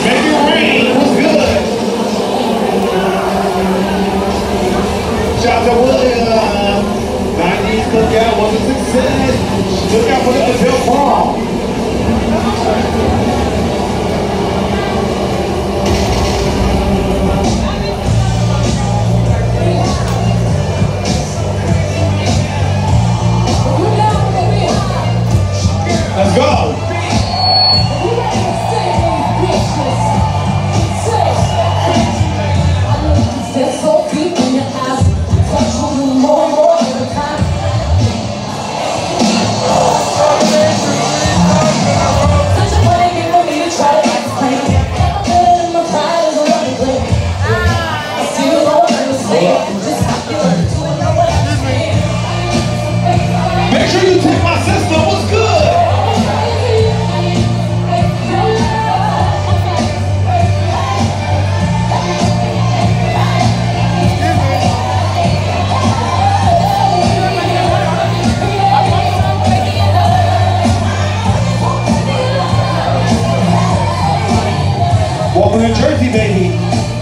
Make it rain. What's good? Shout out to William. 90s cookout was a success. Look out for the Brazil prom. Let's go. Make sure you take my sister. What's good? Welcome to Jersey, baby.